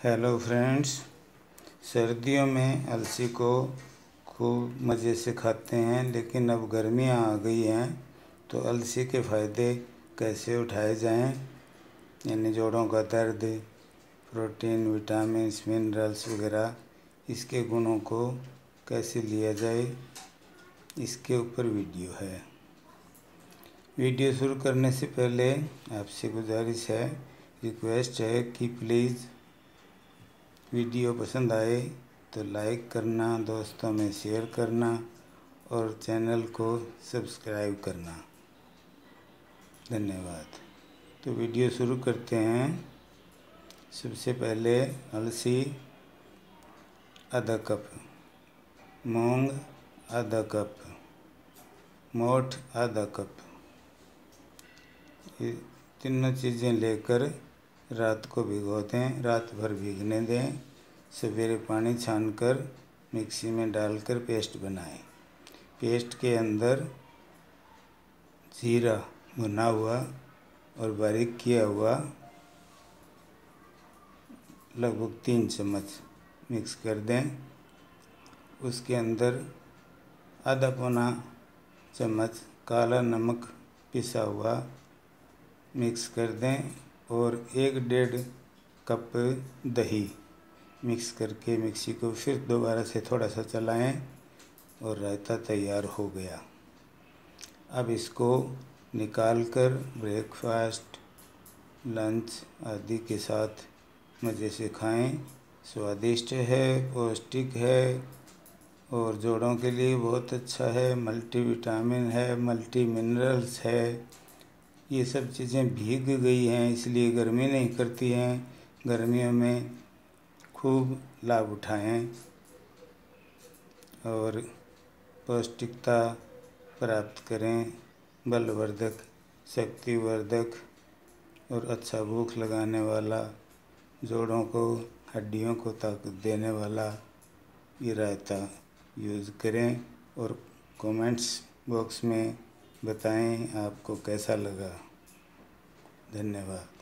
Hello friends, सर्दियों में अलसी को खूब मज़े से खाते हैं, लेकिन अब गर्मियाँ आ गई हैं तो अलसी के फ़ायदे कैसे उठाए जाएं, यानी जोड़ों का दर्द, प्रोटीन, विटामिन्स, मिनरल्स वगैरह, इसके गुणों को कैसे लिया जाए, इसके ऊपर वीडियो है। वीडियो शुरू करने से पहले आपसे गुजारिश है, रिक्वेस्ट है कि प्लीज़ वीडियो पसंद आए तो लाइक करना, दोस्तों में शेयर करना और चैनल को सब्सक्राइब करना। धन्यवाद। तो वीडियो शुरू करते हैं। सबसे पहले अलसी आधा कप, मूंग आधा कप, मोठ आधा कप, ये तीनों चीज़ें लेकर रात को भिगो दें, रात भर भीगने दें। सवेरे पानी छानकर मिक्सी में डालकर पेस्ट बनाएं। पेस्ट के अंदर जीरा भुना हुआ और बारीक किया हुआ लगभग 3 चम्मच मिक्स कर दें। उसके अंदर आधा पौना चम्मच काला नमक पिसा हुआ मिक्स कर दें और 1-1.5 कप दही मिक्स करके मिक्सी को फिर दोबारा से थोड़ा सा चलाएं और रायता तैयार हो गया। अब इसको निकाल कर ब्रेकफास्ट, लंच आदि के साथ मज़े से खाएं। स्वादिष्ट है, पौष्टिक है और जोड़ों के लिए बहुत अच्छा है। मल्टीविटामिन है, मल्टी मिनरल्स है। ये सब चीज़ें भीग गई हैं, इसलिए गर्मी नहीं करती हैं। गर्मियों में खूब लाभ उठाएं और पौष्टिकता प्राप्त करें। बलवर्धक, शक्तिवर्धक और अच्छा भूख लगाने वाला, जोड़ों को, हड्डियों को ताकत देने वाला ये रायता यूज़ करें और कमेंट्स बॉक्स में बताएं आपको कैसा लगा। धन्यवाद।